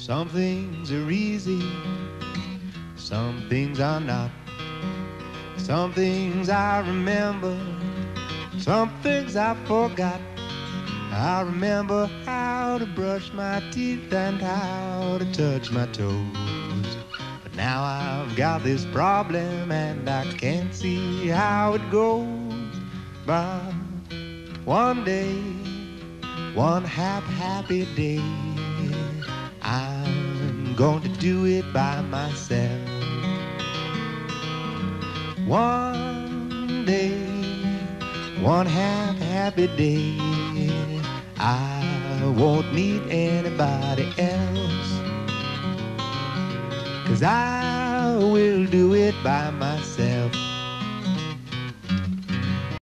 Some things are easy, some things are not. Some things I remember, some things I forgot. I remember how to brush my teeth and how to touch my toes. But now I've got this problem and I can't see how it goes. But one day, one happy day, I'm going to do it by myself. One day, one happy day, I won't need anybody else, 'cause I will do it by myself.